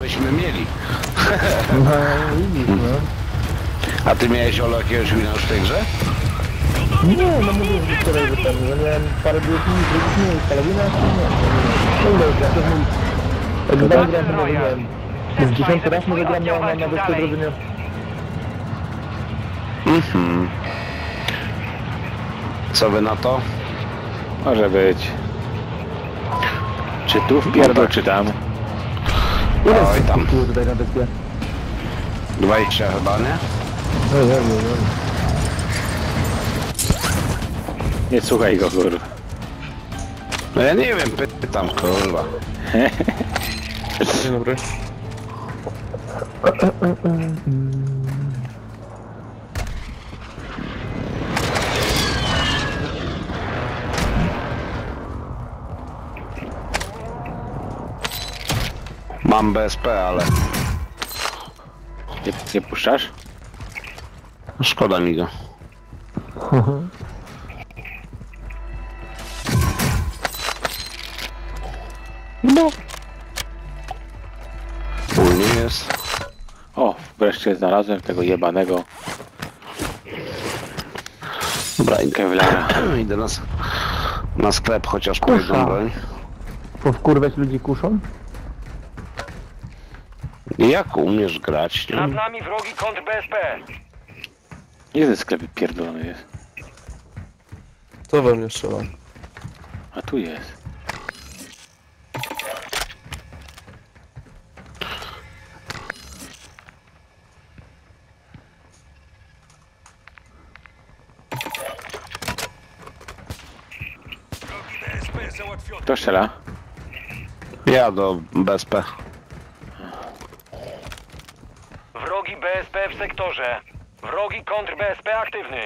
byśmy mieli. No, widzisz, no. A ty miałeś, Olo, jakiegoś wina już w tej grze? Nie, no mówię, że wczoraj wypadło, że miałem parę drugich miejsc, ale wina jeszcze nie. No ile, ja to mówię. Jak zagram, to może miałem. Z 10 raz może gram miałem na wyspie drożenia. Co wy na to? Może być. Czy tu wpierdol, czy tam? Ile Oj, tam. było tutaj na wyspie? 20 chyba, nie? No, nie wiem. Nie słuchaj go, kurwa. No ja nie wiem, pytam, kurwa. Dzień dobry. Mam BSP, ale Nie puszczasz? szkoda mi go. No. Wspólnie jest. O, wreszcie znalazłem tego jebanego Dobra, Kevlara. idę na sklep chociaż po jedną broń. Powkurwać ludzi kuszą? Jak umiesz grać? Nad Nie? nami wrogi kontr BSP. Nie ten sklep pierdolony jest. To we mnie strzela. A tu jest. Kto strzela? Ja do BSP. Wrogi BSP w sektorze. Wrogi kontr BSP aktywny.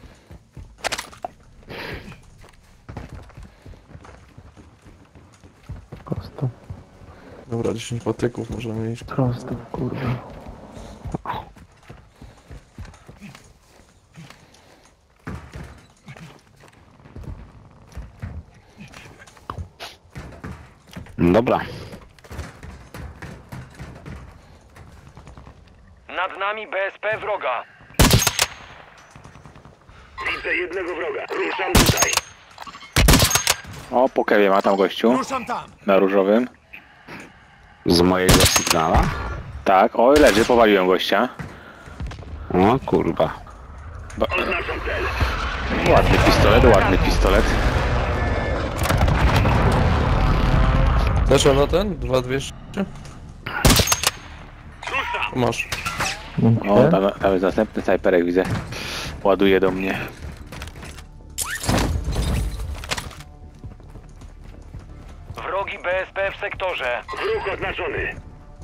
Prosto. Dobra, 10 patyków możemy iść. Prosto, kurwa. Dobra. Nad nami BSP wroga. Widzę jednego wroga. Ruszam tutaj. O, po kewie ma tam gościu. Ruszam tam. Na różowym. Z mojego sygnała? Tak, oj, leży, powaliłem gościa. O kurwa. Oznaczam cel. Ładny pistolet, ładny pistolet. Też na ten? 2200? Masz. O, tam jest następny snajperek, widzę. Ładuje do mnie. Wrogi BSP w sektorze. Wróg oznaczony.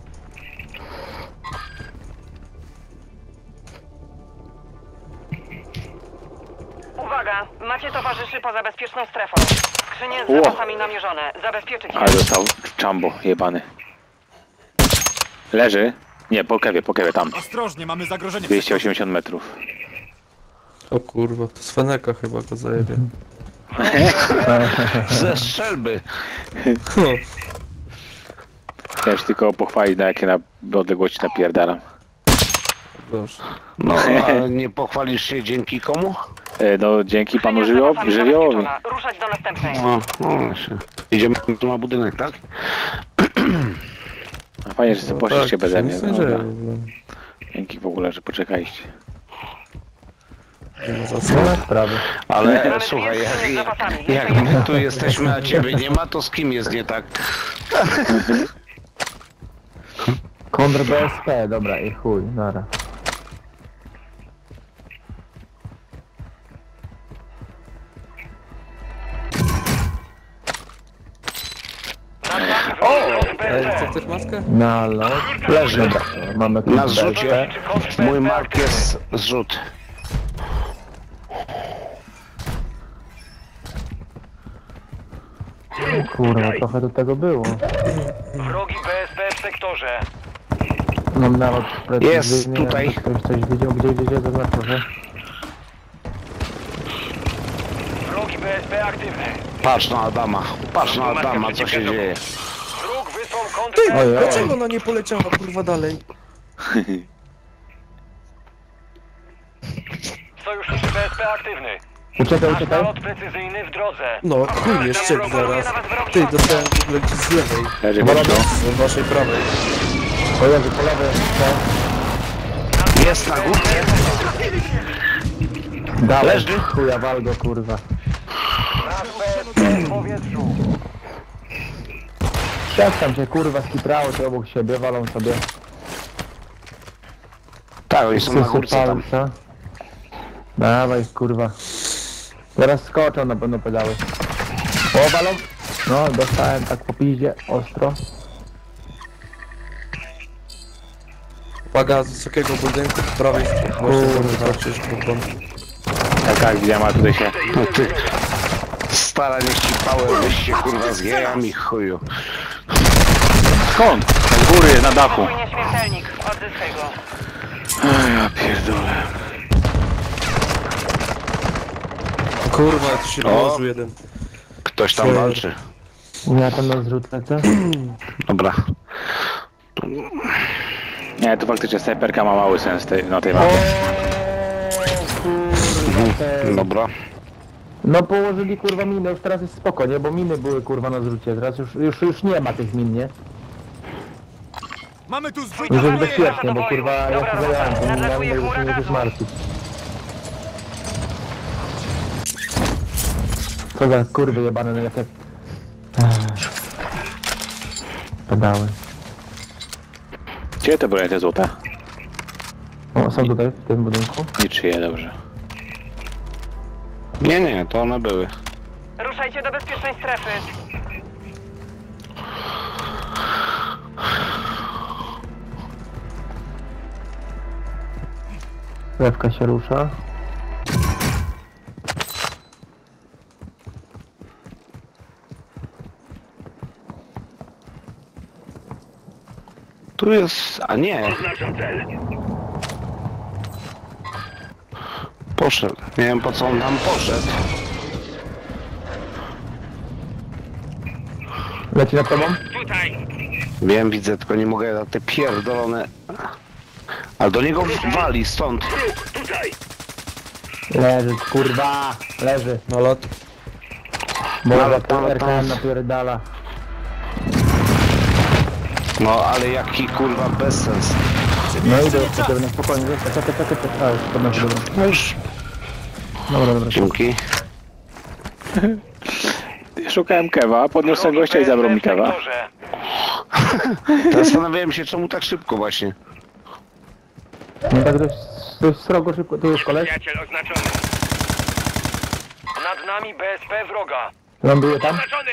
Uwaga! Macie towarzyszy poza bezpieczną strefą. Skrzynie z Ło. zapasami namierzone. Zabezpieczyć je. Ale dostał Jumbo, jebany. Leży. Nie, po kewie, tam. Ostrożnie, mamy zagrożenie. 280 metrów. O kurwa, to z Feneka chyba go zajebie. Ze strzelby. No. Chciałem się tylko pochwalić, na jakie odległości napierdalam. Proszę. No, a nie pochwalisz się dzięki komu? No, dzięki panu Skrzynia z zapasami żywiołowi. zabezpieczona. Ruszać do następnej. No, właśnie. Idziemy tu na budynek, tak? A fajnie, że sobie poszliście beze mnie. nic nie dzieje Dobra. w ogóle. Dzięki w ogóle, że poczekaliście. Nie ma za co. Nie ma sprawy. Ale Mamy słuchaj, dwie skrzynie z zapasami. jak my tu jesteśmy, a ciebie nie ma, to z kim jest nie tak? Kontr BSP, dobra i chuj, nara. Nad nami wrogi kontr Ej, co BSP. chcesz maskę? Na lot. Leży. Dobra, mamy Na kontr zrzucie. BSP. Mój mark jest zrzut. Kurwa, trochę do tego było. Wrogi BSP w sektorze. Mam nalot precyzyjny. Jest tutaj. jakby Ktoś coś wiedział, gdzie zaznaczył, że? Wrogi BSP aktywny. Patrz na Adama, co się dzieje. Wróg wysłał kontr Ty, BSP. dlaczego ona nie poleciała kurwa dalej? Sojuszniczy BSP aktywny. Uciekaj, Nasz uciekaj. nalot precyzyjny w drodze. No, chuj, jeszcze zaraz. Ty, dostałem w ogóle gdzieś z lewej. Leży Wolno. gościu. Z waszej prawej. O Jezu, po lewej. Jest na górce. Dawaj, Leży. chuja, wal go, kurwa. Nasz BSP w powietrzu. Przestań się, kurwa, skitrało się obok siebie, walą sobie. Tak, oni są na górce tam. Palca. Dawaj, kurwa. Teraz skoczą na pewno pedały. O, balon. No, dostałem tak po piździe, ostro. Uwaga, z wysokiego budynku po prawej stronie. Właśnie zobaczysz, kurwa. Tak, widziałem, a tutaj się... No ty. Stara nie ścipałem, weź się kurwa z gejami, chuju. Skąd? Z góry, na dachu. Płynie śmiertelnik. Odzyskaj go. Ej, ja pierdolę. Kurwa, tu się O. dołożył jeden. Ktoś tam walczy. Ja tam na zrzut lecę. Dobra. Nie, to faktycznie snajperka ma mały sens na tej O, mapie. kurwa, te- Dobra. No położyli kurwa miny, już teraz jest spoko, nie? Bo miny były kurwa na zrzucie, teraz już nie ma tych min, nie? Mamy tu zrzut Już jest Dobra, bezpiecznie, bo dobra, kurwa ja dobra, się zajęłem tym minami, nadlatuje już chmura nie musisz gazu. martwić. Co za kurwy jebane, no jakie... Pedały. Gdzie te bronie te złote? O, są tutaj, w tym budynku. Niczyje, dobrze. Nie, to one były. Ruszajcie do bezpiecznej strefy. Lewka się rusza. Tu jest... a nie. Poszedł. Nie wiem po co on tam poszedł. Leci nad tobą? Wiem, widzę, tylko nie mogę na te pierdolone... Ale do niego wali stąd. Leży, kurwa! Leży. Na lot. Bo Nawet, RKM napierdala. No ale jaki kurwa bezsens. No idę, potrzebne, spokojnie, czekaj, a już podnoszę, dobra. No już. Dobra. Dzięki. Szukałem kewa, podniosłem Wrogi gościa i zabrał mi BSP w kewa. sektorze. Zastanawiałem się czemu tak szybko właśnie. No tak dość srogo szybko, tu jest koleś. Przyjaciel oznaczony. Nad nami BSP wroga. Ląduje tam. Oznaczony!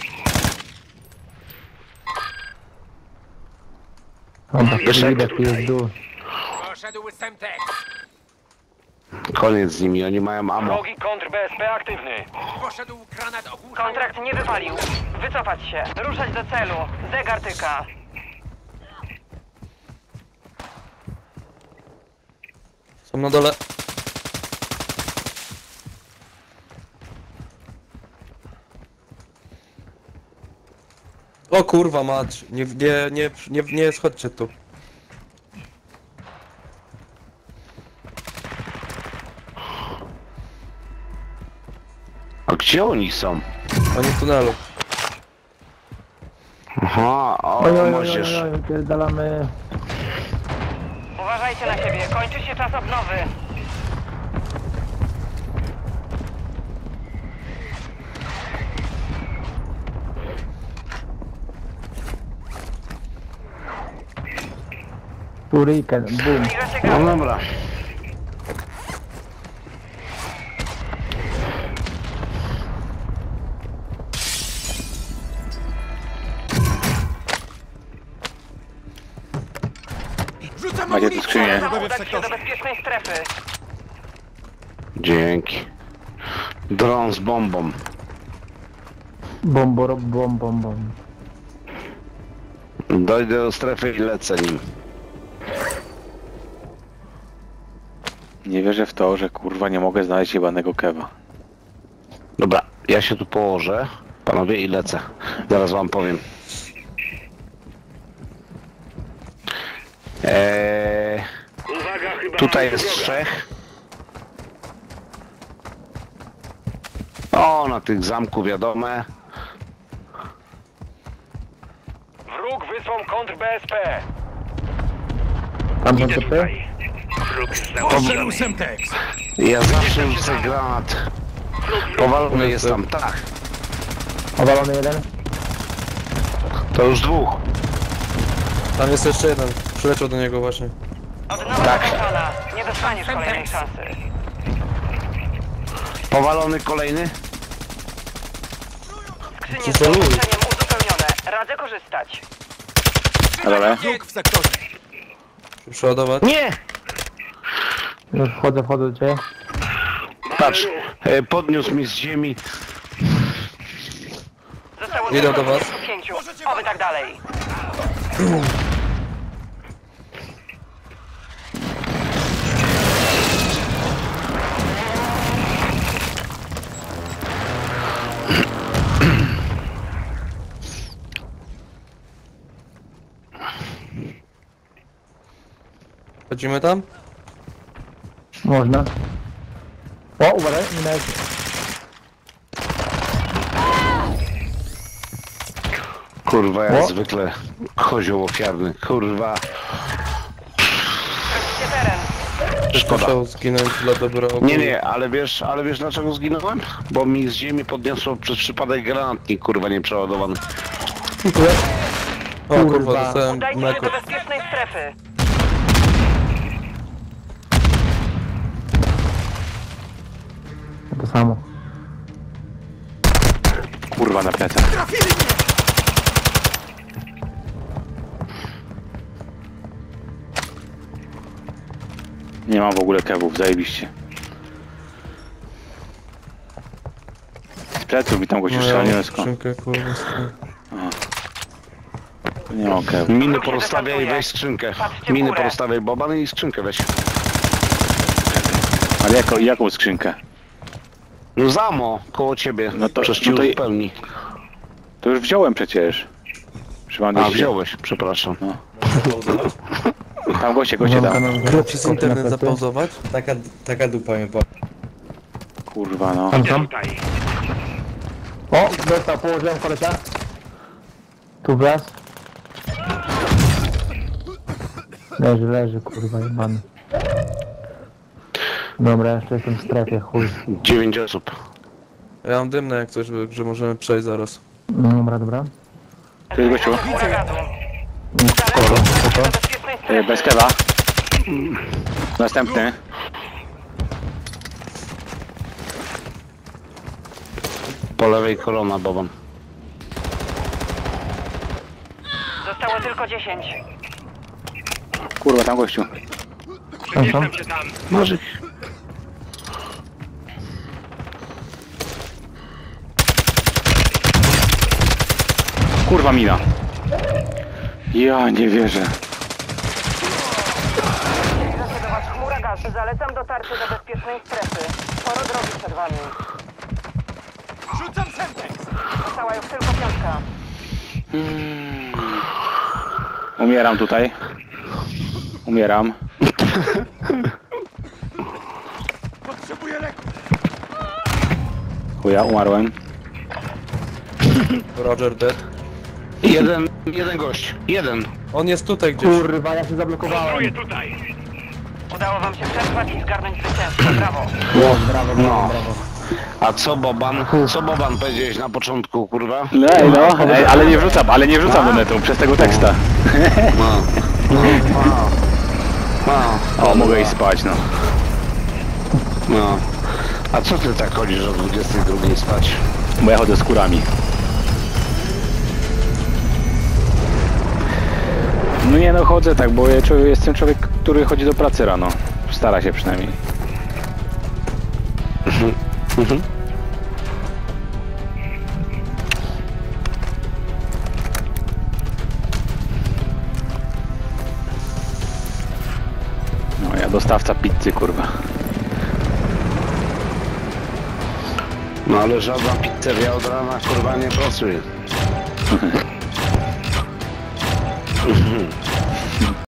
Dobra, Wyszedł. widać, tu jest dół. Poszedł Semtex. Koniec z nimi, oni mają ammo. Wrogi kontr BSP aktywny. Poszedł granat ogłuszający. Kontrakt nie wypalił. Wycofać się. Ruszać do celu. Zegar tyka. Są na dole. O kurwa mać, nie schodźcie tu. A gdzie oni są? Oni w tunelu. Aha, Oj, o, możesz. pierdalamy. Uważajcie na siebie. Kończy się czas odnowy. Turiken, boom. Zbliża się No gaz. dobra. Rzucam Macie tu amunicję. skrzynię. Polecam udać się do bezpiecznej strefy. Dzięki. Dron z bombą. Bom. Dojdę do strefy i lecę nim. Nie wierzę w to, że kurwa nie mogę znaleźć jebanego kewa. Dobra, ja się tu położę, panowie, i lecę. Zaraz wam powiem. Tutaj jest 3. O, na tych zamku wiadome. Wróg wysłał kontr BSP. Tam są typy? Poszedł Semtex! Ja zawsze rzucę granat. Powalony jest tam, tak. Owalony jeden? To już 2. Tam jest jeszcze jeden. Przyleciał do niego właśnie. Odnowa Tak. zakończona. Nie dostaniesz kolejnej szansy. Powalony kolejny. Skrzynie Co z za luj? doświadczeniem uzupełnione. Radzę korzystać. Dobra. Wróg w sektorze! Przeładować. Nie! Już wchodzę do ciebie. Patrz, podniósł mi z ziemi. Zostało Idę tylko do was. 25. Oby tak dalej. Chodzimy tam? Można. O, uważaj, nie nawet. Kurwa, jak O. zwykle kozioł ofiarny. Kurwa, Tracicie teren. szkoda. Musiał zginąć dla dobra ogółu. Nie, ale wiesz dlaczego zginąłem? Bo mi z ziemi podniosło przez przypadek granatnik, kurwa, nieprzeładowany. O kurwa, Kurwa. dostałem Udajcie się mleko. do bezpiecznej strefy. To samo. Kurwa na plecach. Nie mam w ogóle kewów, zajebiście. Z pleców mi tam goś już No, nie ja wiem skąd. skrzynkę kurwa stoi. Nie mam kewów. Miny Wróg się porozstawiaj i dekantuje. weź skrzynkę. Patrzcie w Miny górę. porozstawiaj bobany i skrzynkę weź. Ale jaką skrzynkę? No zamo, koło ciebie. No to- Przecież ci no to i- uzupełni. To już wziąłem przecież. Trzymam A, gdzieś- wziąłeś, przepraszam. Tam goście tam. Chłop przez internet zapauzować? Taka dupa mnie po... Kurwa no. Tam. O, dostał, położyłem kolesia. Tu wraz. Leży, kurwa, jebany. Dobra, jeszcze jestem w strefie, chuj. 9 osób. Ja mam dymne jak coś, że możemy przejść zaraz. Dobra. Tu jest gościu. Huraganu. Spoko. Do bezpiecznej strefy. Bez kewa. Następny. Po lewej kolona boban. Zostało tylko 10. Kurwa tam gościu. Tam. Może. Kurwa mina. Ja nie wierzę. Zbliża się do was chmura gazu. Zalecam dotarcie do bezpiecznej strefy. Sporo drogi przed wami. Rzucam Semtex! Została już tylko 5. Umieram tutaj. Umieram. Potrzebuję leku! Chuja, umarłem. Roger dead. Jeden gość. Jeden. On jest tutaj gdzieś. Kurwa, ja się zablokowałem. Udało wam się przetrwać i zgarnąć zwycięstwo. Brawo. Brawo. No. A co Boban? Co Boban powiedziałeś na początku, kurwa? Ej no, ej, ale nie wrzucam do netu przez tego teksta. O, mogę iść spać, no. No. A co ty tak chodzisz o 22 spać? Bo ja chodzę z kurami. No nie no, chodzę tak, bo ja jestem człowiek, który chodzi do pracy rano. Stara się przynajmniej. No ja dostawca pizzy, kurwa. No ale żadna pizzeria od rana, kurwa, nie pracuje.